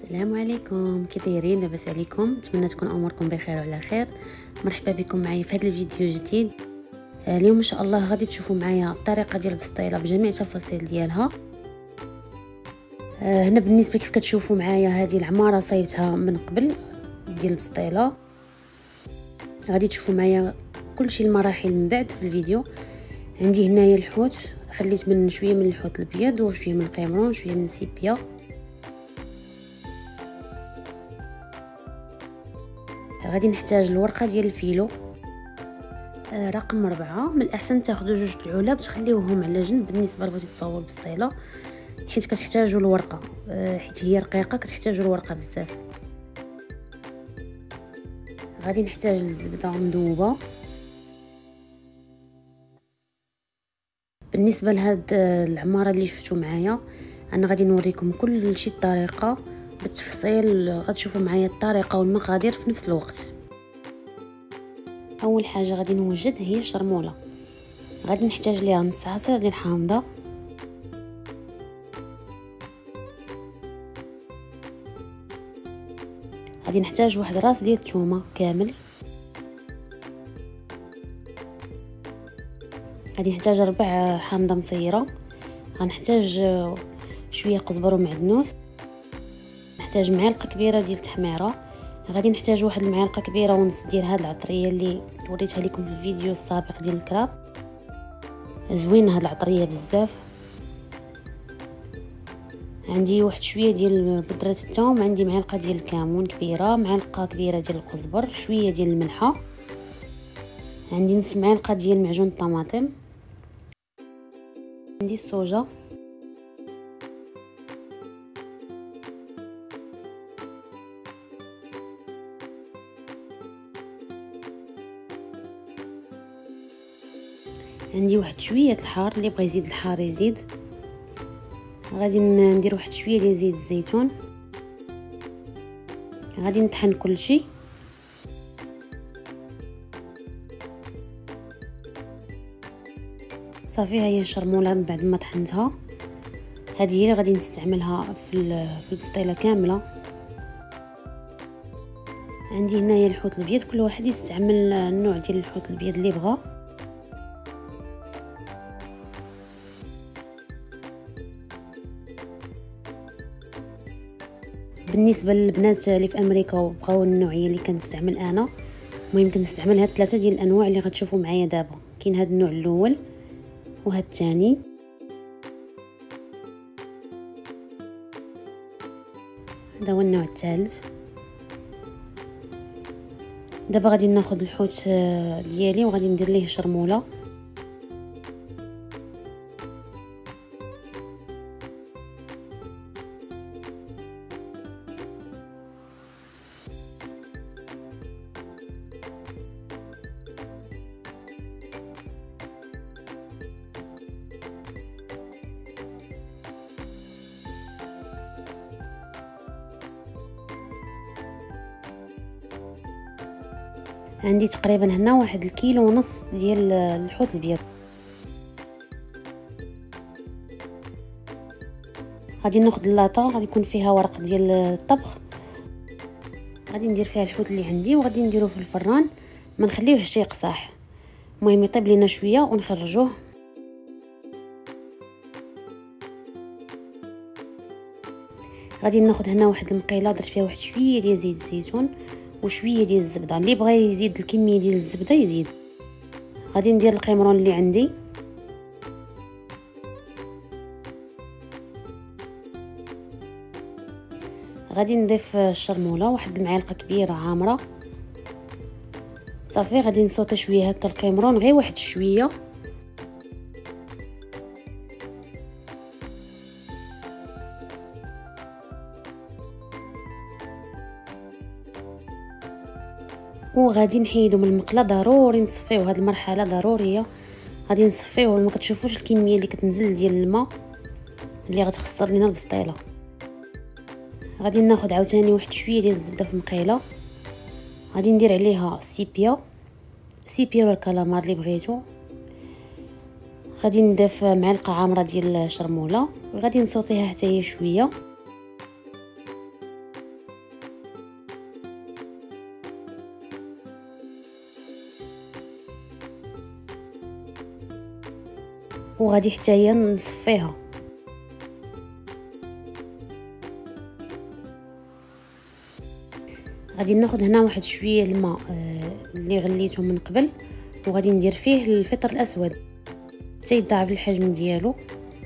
السلام عليكم، كي دايرين؟ لاباس عليكم؟ نتمنى تكون اموركم بخير وعلى خير. مرحبا بكم معايا في هذا الفيديو جديد. اليوم ان شاء الله غادي تشوفوا معايا الطريقه ديال البسطيله بجميع التفاصيل ديالها. هنا بالنسبه كيف كتشوفوا معايا هذه العماره صايبتها من قبل ديال البسطيله. غادي تشوفوا معايا كلشي المراحل من بعد في الفيديو. عندي هنايا الحوت، خليت من شويه من الحوت الابيض وشويه من القمرون وشويه من السيبيا. غادي نحتاج الورقه ديال الفيلو رقم 4. من الاحسن تاخذوا جوج العلب تخليوهم على جنب بالنسبه لبغيتي تصاوبوا البسطيله، حيت كتحتاجوا الورقه، حيت هي رقيقه كتحتاجوا الورقه بزاف. غادي نحتاج الزبده مذوبه. بالنسبه لهاد العماره اللي شفتوا معايا، انا غادي نوريكم كل شيء الطريقه بالتفصيل، غتشوفوا معايا الطريقه والمقادير في نفس الوقت. اول حاجه غادي نوجد هي الشرموله. غادي نحتاج ليها نص عصير ديال الحامضه، غادي نحتاج واحد راس ديال الثومه كامل، غادي نحتاج 4 حامضه مصيره، غنحتاج شويه قزبر ومعدنوس، نحتاج معلقه كبيره ديال التحميره، غادي نحتاج واحد المعلقه كبيره ونص ديال هاد العطريه اللي وريتها لكم في الفيديو السابق ديال الكراب. زوينه هاد العطريه بزاف. عندي واحد شويه ديال بودره الثوم، عندي معلقه ديال الكمون كبيره، معلقه كبيره ديال القزبر، شويه ديال الملحه، عندي نص معلقه ديال معجون الطماطم، عندي الصوجه، عندي واحد شويه الحار، اللي بغى يزيد الحار يزيد. غادي ندير واحد شويه ديال زيت الزيتون. غادي نطحن كل شيء. صافي ها هي الشرموله من بعد ما طحنتها. هذه هي اللي غادي نستعملها في البسطيله كامله. عندي هنايا الحوت الابيض، كل واحد يستعمل النوع ديال الحوت الابيض اللي بغى. بالنسبه للبنات اللي في امريكا وبغاو النوعيه اللي كنستعمل انا، المهم كنستعمل هاد 3 ديال الانواع اللي غتشوفوا معايا دابا. كاين هاد النوع الاول وهاد الثاني. هذا هو النوع الثالث. دابا غادي ناخذ الحوت ديالي وغادي ندير ليه شرموله. عندي تقريبا هنا 1.5 كيلو ديال الحوت الابيض. غادي ناخذ اللاطه، غادي يكون فيها ورق ديال الطبخ، غادي ندير فيها الحوت اللي عندي وغادي نديروه في الفران، ما نخليوهش حتى يقصاح. المهم يطيب لينا شويه ونخرجوه. غادي ناخذ هنا واحد المقيله درت فيها واحد شويه ديال زيت الزيتون وشويه ديال الزبده، اللي بغى يزيد الكميه ديال الزبده يزيد. غادي ندير القمرون اللي عندي، غادي نضيف الشرموله واحد المعلقه كبيره عامره. صافي غادي نصوتي شويه هكا القمرون، غير واحد شويه. وغادي نحيدو من المقله، ضروري نصفيو، هاد المرحله ضروريه. غادي نصفيوه، ما كتشوفوش الكميه اللي كتنزل ديال الماء اللي غتخسر لينا البسطيله. غادي ناخذ عاوتاني واحد شويه ديال الزبده في مقيله، غادي ندير عليها سيبيا ولا الكالامار اللي بغيتو. غادي نضيف معلقه عامره ديال الشرموله وغادي نصوتيها حتى هي شويه. وغادي حتى هي نصفيها. غادي ناخذ هنا واحد شويه الماء اللي غليته من قبل، وغادي ندير فيه الفطر الاسود حتى يضاعف الحجم ديالو.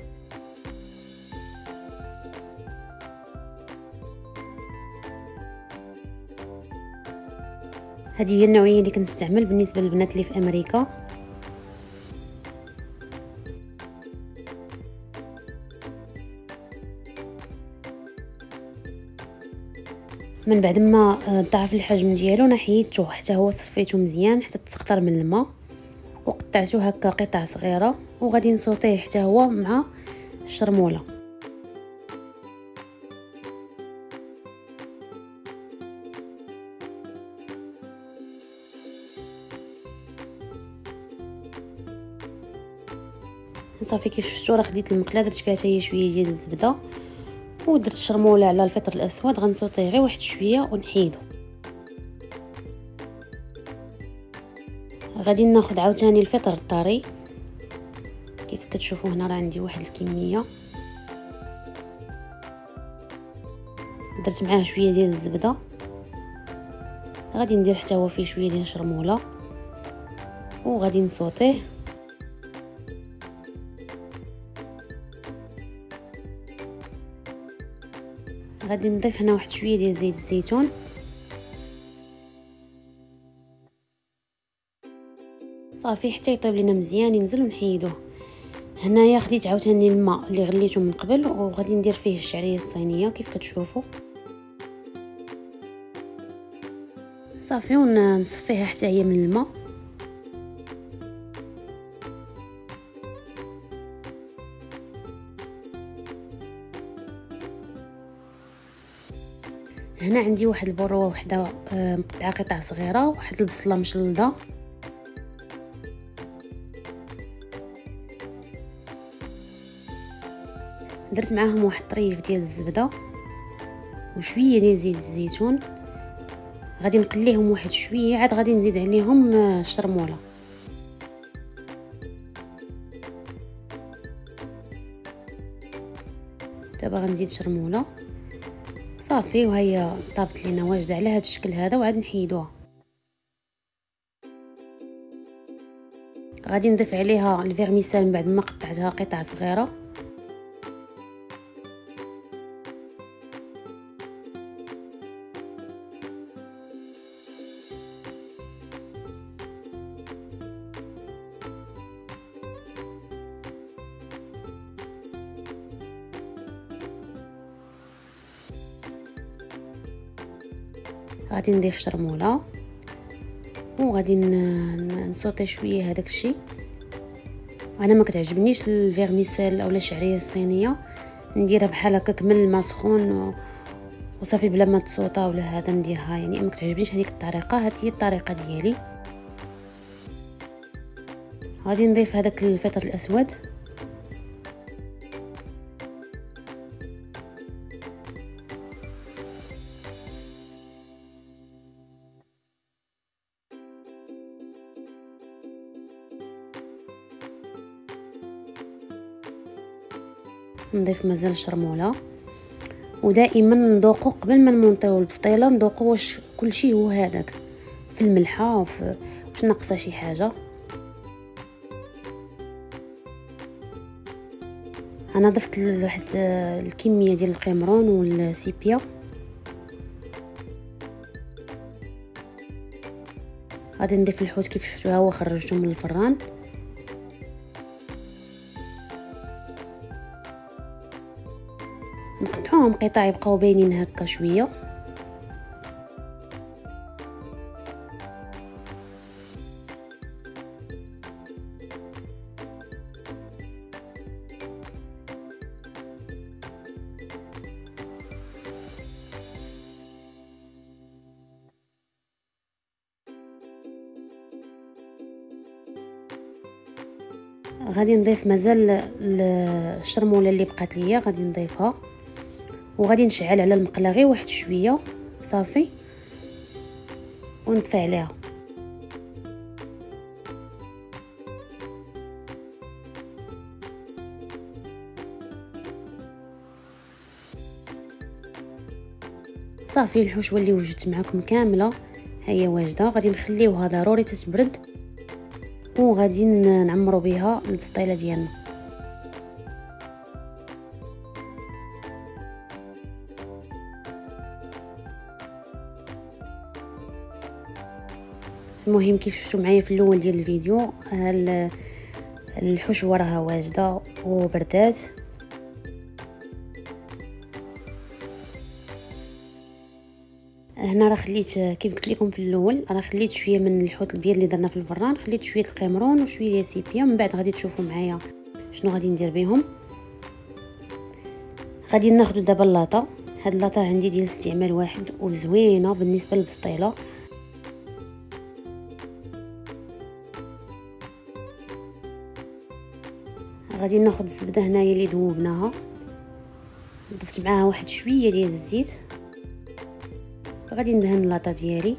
هذه هي النوعيه اللي كنستعمل بالنسبه للبنات اللي في امريكا. من بعد ما ضاعف الحجم ديالو انا حيدته حتى هو صفيته مزيان حتى تسخطر من الماء، وقطعته هكا قطع صغيره، وغادي نسوطيه حتى هو مع الشرموله. صافي كيف شفتوا راه خديت المقله درت فيها حتى هي شويه ديال الزبده ودرت الشرموله على الفطر الاسود. غنسوطيه غير واحد شويه ونحيدو. غادي ناخذ عاوتاني الفطر الطري كيف كتشوفوا هنا، راه عندي واحد الكميه، درت معاه شويه ديال الزبده. غادي ندير حتى هو فيه شويه ديال الشرموله وغادي نسوطيه. غادي نضيف هنا واحد شويه ديال زيت الزيتون. صافي حتى يطيب لينا مزيان ينزل ونحيدوه. هنايا خديت عاوتاني الماء اللي غليته من قبل وغادي ندير فيه الشعريه الصينيه كيف كتشوفوا. صافي ونصفيها حتى هي من الماء. هنا عندي واحد البروه وحده مقطعه قطع صغيره، واحد البصله مشلضه، درت معاهم واحد طريف ديال الزبده وشويه ديال زيت الزيتون. غادي نقليهم واحد شويه، عاد غادي نزيد عليهم الشرموله. دابا غنزيد شرموله. صافي وهي طابت لينا واجده على هذا الشكل هذا، وعاد نحيدوها. غادي نضيف عليها الفيرميسال من بعد ما قطعتها قطع صغيره. غادي نضيف شرموله وغادي نسوطي شويه هذاك الشيء. انا ما كتعجبنيش الفيرميسيل اولا الشعريه الصينيه، نديرها بحال هكاك من الماء سخون وصافي بلا ما تصوطا ولا هذا نديرها، يعني ما كتعجبنيش هذيك الطريقه. هذه هي الطريقه ديالي. غادي نضيف هذاك الفطر الاسود. نضيف مازال الشرموله، ودائما نذوقوا قبل ما نمونطيو البسطيله، نذوقوا واش كلشي هو هذاك في الملحه واش ناقصه شي حاجه. انا ضفت واحد الكميه ديال القمرون والسيبيا. غادي نضيف الحوت كيف شفتوها هو خرجته من الفران. نقطعوهم قطع يبقاو باينين هكا شويه. غادي نضيف مازال الشرموله اللي بقات ليا، غادي نضيفها وغادي نشعل على المقله غير واحد شويه صافي ونطفي عليها. صافي الحشوه اللي وجدت معكم كامله هي واجده. غادي نخليوها ضروري تتبرد وغادي نعمروا بها البسطيله ديالنا. المهم كيف شفتوا معايا في الاول ديال الفيديو الحشوه راها واجده وبردات. هنا راه خليت كيف قلت لكم في الاول، راه خليت شويه من الحوت الابيض اللي درنا في الفران، خليت شويه القمرون وشويه ديال سيبيا. من بعد غادي تشوفوا معايا شنو غادي ندير بهم. غادي ناخذ دابا اللاطه. هاد اللاطه عندي ديال استعمال واحد وزوينه بالنسبه للبسطيله. غادي ناخذ الزبده هنايا اللي ذوبناها، ضفت معاها واحد شويه ديال الزيت. غادي ندهن اللاطه ديالي.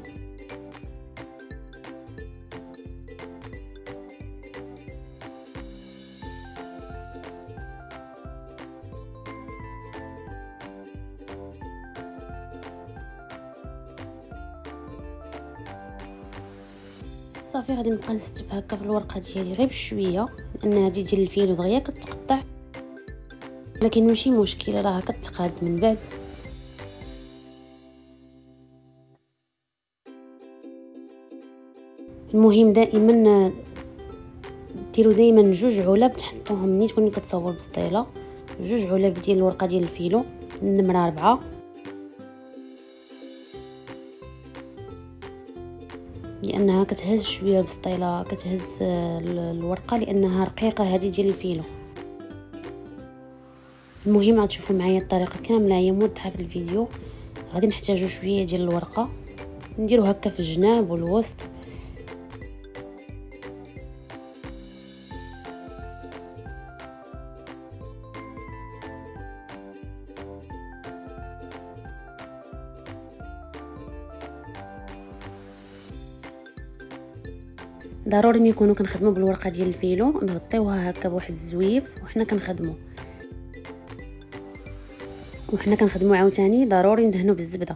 صافي غادي نبقى نستف هكا في الورقه ديالي غير بشويه، لان هذه ديال الفيلو دغيا كتقطع، لكن ماشي مشكل راها كتقاد من بعد. المهم دائما ديروا دائما جوج علب تحطوهم ملي تكونوا كتصاوبوا البسطيله، جوج علب ديال الورقه ديال الفيلو النمره 4. لانها كتهز شويه البسطيله، كتهز الورقه لانها رقيقه هذه ديال الفيلو. المهم غتشوفوا معايا الطريقه كامله هي موضحه في الفيديو. غادي نحتاجو شويه ديال الورقه نديرو هكا في الجناب والوسط. ضروري ملي نكونوا كنخدموا بالورقه ديال الفيلو نغطيوها هكا بواحد الزويف وحنا كنخدموا عاوتاني ضروري ندهنوا بالزبده.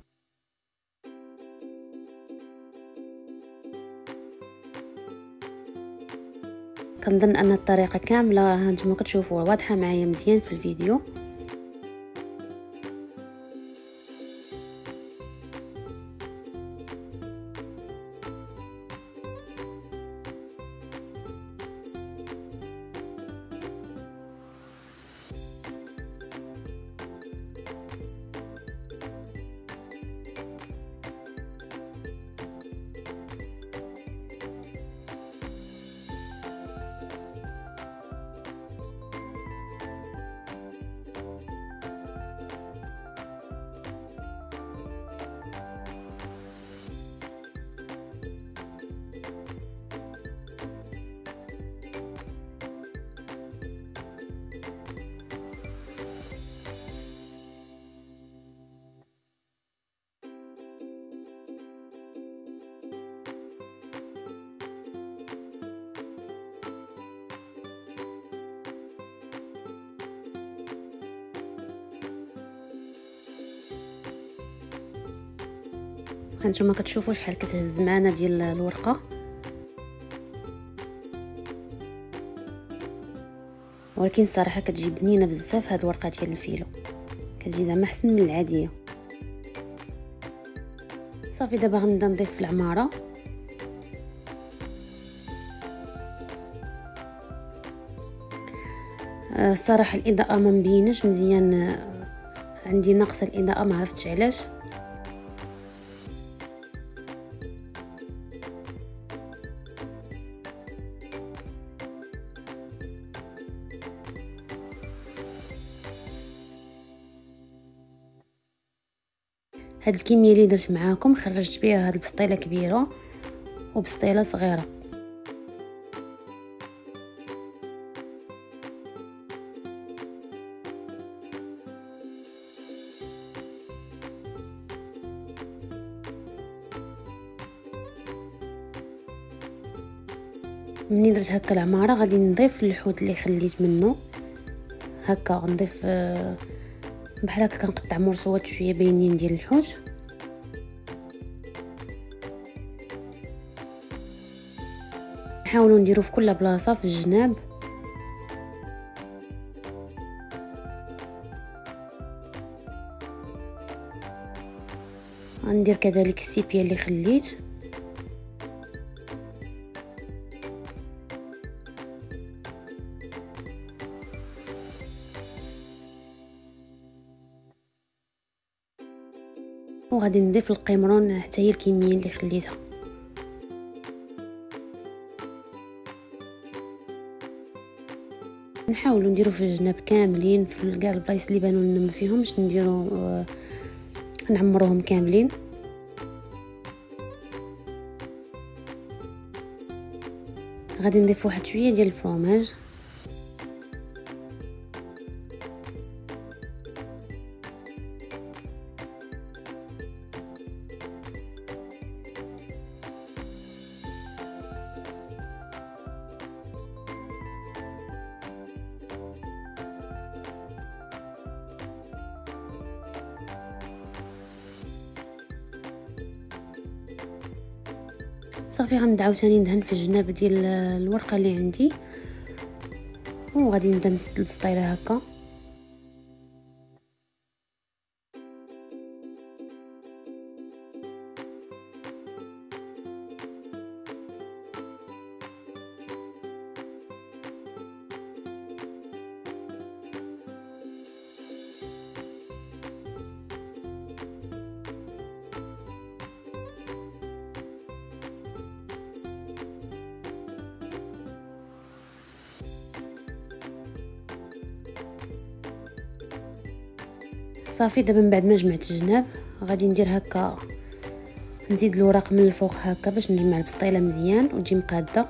كنظن ان الطريقه كامله ها نتوما كتشوفوا واضحه معايا مزيان في الفيديو. هانتوما كتشوفوا شحال كتهز معنا ديال الورقه، ولكن الصراحه كتجي بنينه بزاف هاد الورقه ديال الفيلو، كتجي زعما احسن من العاديه. صافي دابا غنبدا نضيف في العماره. الصراحه الاضاءه ما مبيناش مزيان، عندي ناقصه الاضاءه ما عرفتش علاش. هاد الكميه اللي درت معاكم خرجت بها هاد البسطيله كبيره وبسطيله صغيره. مني درت هكا العماره غادي نضيف الحوت اللي خليت منه هكا، نضيف بحال هكا كنقطع مرصوات شويه باينين ديال الحوت. نحاولوا نديرو في كل بلاصه في الجناب. غندير كذلك السيبيا اللي خليت. وغادي نضيف القمرون حتى هي الكميه اللي خليتها. نحاولوا نديرو في الجناب كاملين، في كاع البلايص اللي بانوا لنا ما فيهمش نديرو نعمروهم كاملين. غادي نضيف واحد شويه ديال الفرomاج. صافي غنبدا عاوتاني ندهن في الجناب ديال الورقه اللي عندي، وغادي نبدا نسد البسطيله هكا. صافي دابا من بعد ما جمعت الجناب غادي ندير هكا، نزيد الوراق من الفوق هكا باش نجمع البسطيله مزيان وتجي مقاده.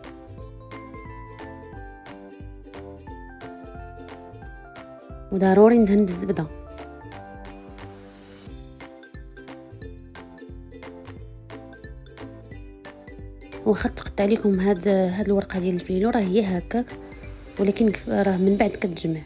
وضروري ندهن بالزبده. واخا تقطع لكم هاد الورقه ديال الفيلو راه هي هكاك، ولكن راه من بعد كتجمع.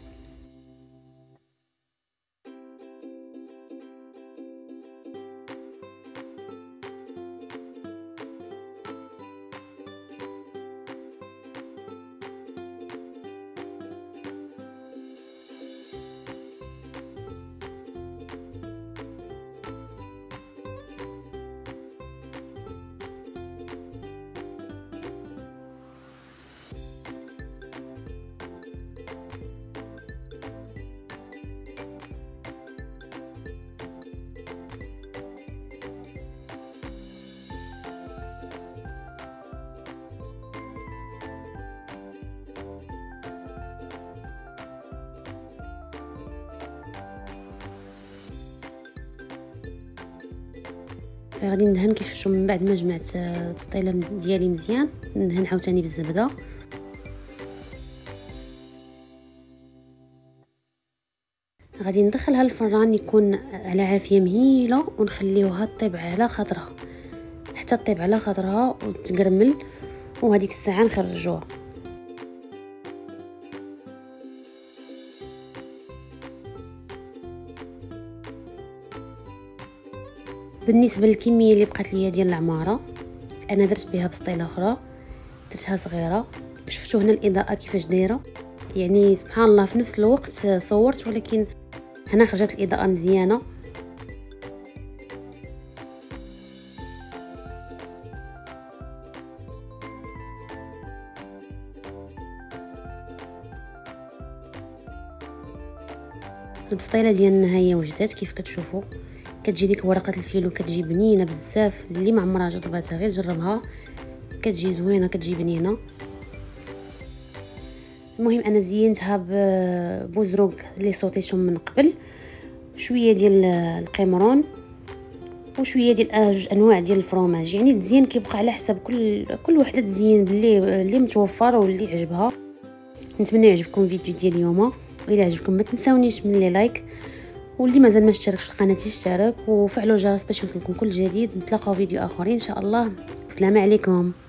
غادي ندهن كيف شفتوا من بعد ما جمعت البسطيله ديالي مزيان، ندهن عاوتاني بالزبده. غادي ندخلها الفران يكون على عافيه مهيله ونخليوها طيب على خاطرها حتى طيب على خاطرها وتقرمل، وهذيك الساعه نخرجوها. بالنسبه للكميه اللي بقات ليا ديال العماره انا درت بها بسطيله اخرى، درتها صغيره. شفتوا هنا الاضاءه كيفاش دايره، يعني سبحان الله في نفس الوقت صورت ولكن هنا خرجت الاضاءه مزيانه. البسطيله ديالنا هي وجدات كيف كتشوفوا، كتجي ديك ورقه الفيلو كتجي بنينه بزاف. اللي ما عمرها جرباتها غير جربها، كتجي زوينه كتجي بنينه. المهم انا زينتها ببوزروق اللي صوتيتهم من قبل، شويه ديال القمرون وشويه ديال جوج انواع ديال الفرomاج. يعني التزيين كيبقى على حسب كل وحده تزين باللي متوفر واللي عجبها. نتمنى يعجبكم الفيديو ديال اليوم، والى عجبكم ما تنساونيش من لي لايك، واللي مازال ما اشتركش في القناه يشترك وفعلوا الجرس باش يوصلكم كل جديد. نتلاقاو فيديو اخرين ان شاء الله. السلام عليكم.